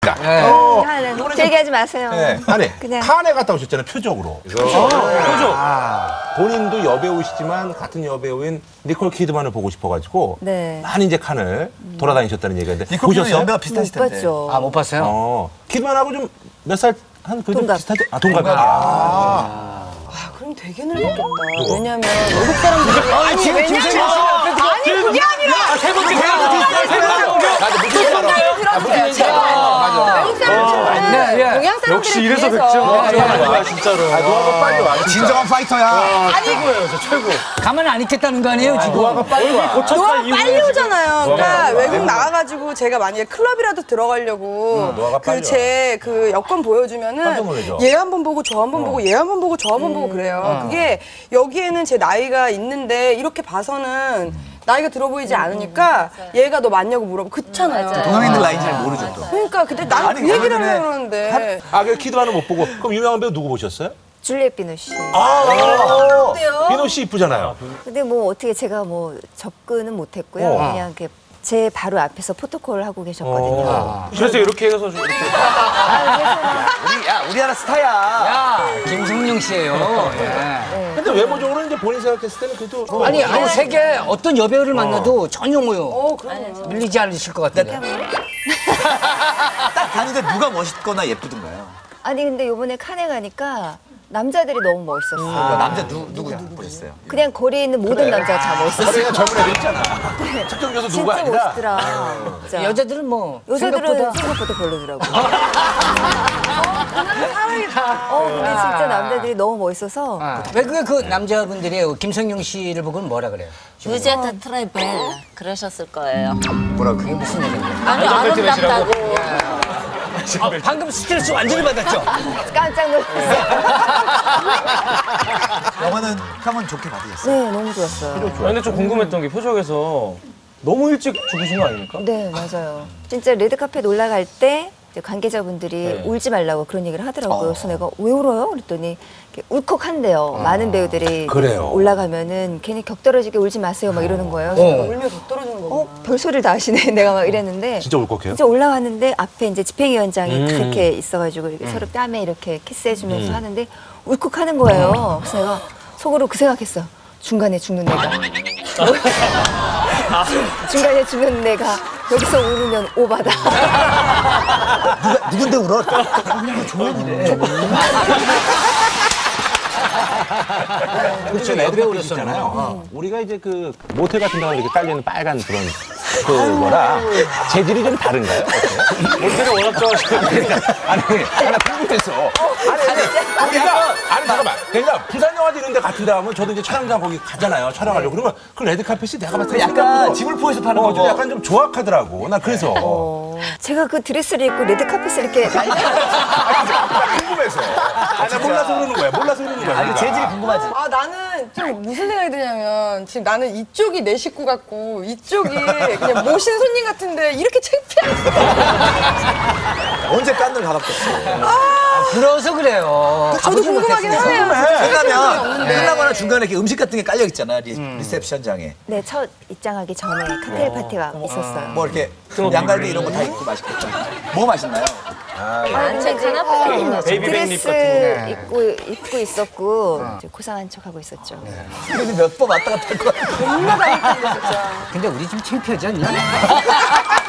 알겠습니다. 제 얘기하지 마세요. 네. 아니, 그냥. 칸에 갔다 오셨잖아요, 표적으로. 표적. 본인도 여배우시지만 같은 여배우인 니콜 키드만을 보고 싶어가지고 네. 많이 이제 칸을 돌아다니셨다는 얘기인데 니콜 키드만 보셨어요? 연배가 비슷하실 못 텐데. 봤죠. 아, 못 봤어요? 키드만하고 좀 몇 살 한 그래도 동갑. 비슷하죠? 아, 동갑이야. 그럼 되게 늙었겠다. 왜냐면 외국 사람들이 아니 왜냐면 아니 그게 아니라 세 번째 들었어요. 제가 외국 사람들은 동양 사람들에 역시 이래서 비해서 뵙죠. 진짜로. 노화가 빨리 와. 진정한 파이터야. 가만히 안 있겠다는 거 아니에요, 지금? 노화가 빨리 와. 노화 빨리 오잖아요. 그러니까 외국 나가가지고 제가 만약에 클럽이라도 들어가려고 노화가 빨리 그 제 그 여권 깜짝 보여주면은 놀라죠. 얘 한 번 보고 저 한 번 보고 얘 한 번 보고 저 한 번 보고 그래요. 그게 여기에는 제 나이가 있는데 이렇게 봐서는 나이가 들어 보이지 않으니까 얘가 너 맞냐고 물어보고 그렇잖아요. 동양인들 나이 잘 모르죠 또. 그러니까 근데 나는 아니, 그 얘기를 얼마 전에 하려고 그러는데 아, 그 키드만은 못 보고. 그럼 유명한 배우 누구 보셨어요? 줄리엣 비노 씨. 비노 씨 이쁘잖아요. 근데 뭐 어떻게 제가 뭐 접근은 못했고요. 그냥 이렇게 제 바로 앞에서 포토콜을 하고 계셨거든요. 그래서 이렇게 해서 좀 이렇게. 우리나라 스타야. 야, 김성룡 씨예요. 예. 근데 외모적으로는 이제 본인 생각했을 때는 그래도 아니 세계 어떤 여배우를 만나도 전혀 뭐요. 밀리지 않으실 것 같은데. 딱 다니는데 누가 멋있거나 예쁘던가요? 아니 근데 요번에 칸에 가니까 남자들이 너무 멋있었어요. 남자 누구 보셨어요? 그냥 거리에 있는 모든 남자가 다 멋있었어요. 저희가 젊은 애들 있잖아. 특정 교수 누구 진짜 아니라. 멋있더라. 진짜. 여자들은 뭐 여자들은 생각보다 별로더라고. 근데 진짜 남자들이 너무 멋있어서 왜 그 남자분들이 김성룡 씨를 보고는 뭐라 그래요? 유제트 트래벨 그러셨을 거예요. 뭐라고? 그게 무슨 얘기인데? 아니 아름답다고. 방금 스트레스 완전히 받았죠? 깜짝 놀랐어요. 영화는 평은 좋게 받으셨어요? 네, 너무 좋았어요. 근데 좀 궁금했던 게 표적에서 너무 일찍 죽으신 거 아닙니까? 네, 맞아요. 진짜 레드카펫 올라갈 때 이제 관계자분들이 울지 말라고 그런 얘기를 하더라고요. 그래서 내가 왜 울어요? 그랬더니 이렇게 울컥한대요. 많은 배우들이 그래요. 올라가면은 괜히 격떨어지게 울지 마세요. 막 이러는 거예요. 그래서 울면 더 떨어지는 거구나. 별소리를 다 하시네. 내가 막 이랬는데. 진짜 울컥해요? 진짜 올라왔는데 앞에 이제 집행위원장이 그렇게 있어가지고 이렇게 서로 뺨에 이렇게 키스해주면서 하는데 울컥하는 거예요. 그래서 내가 속으로 그 생각했어. 중간에 죽는 내가. 중간에 죽는 내가 여기서 울으면 오바다. 누군데 울어? 조연이래. 그렇죠. 레드카펫 있잖아요. 우리가 이제 그 모텔 같은 데 가면 이렇게 깔리는 빨간 그런 그 뭐라 재질이 좀 다른가요? 모텔을 워낙 좋아하시거든요. 아니, 하나 궁금해서. 아니, 잠깐만. 그러니까 부산 영화도 이런 데 같은 데 가면 저도 이제 촬영장 거기 가잖아요. 촬영하려고. 그러면 그 레드카펫이 내가 봤을 때 약간 지불포에서 파는 좀 거. 약간 좀 조악하더라고. 난 그래서. 제가 그 드레스를 입고 레드카펫을 이렇게 궁금해서. 나 몰라서 그러는 거야. 몰라서 그러는 거야. 아니, 재질이 궁금하지. 아 나는 좀 무슨 생각이 드냐면 지금 나는 이쪽이 내 식구 같고 이쪽이 그냥 모신 손님 같은데 이렇게 창피한 언제 깐들 가봤겠어. 불어서 그래요. 저도 궁금하긴 하네요. 끝나면 끝나거나 중간에 이렇게 음식 같은 게 깔려 있잖아 리셉션장에. 네, 첫 입장하기 전에 칵테일 파티가 있었어요. 뭐 이렇게 양갈비 이런 거 다 있고 맛있겠다. 뭐 맛있나요? 제 카나페 베이비백 립 드레스 같은 입고 있었고 이제 고상한 척하고 있었죠. 그래도 몇 번 왔다 갔다 할 거야. 겁나 다닐 텐데 진짜. 근데 우리 좀 창피하지 않냐?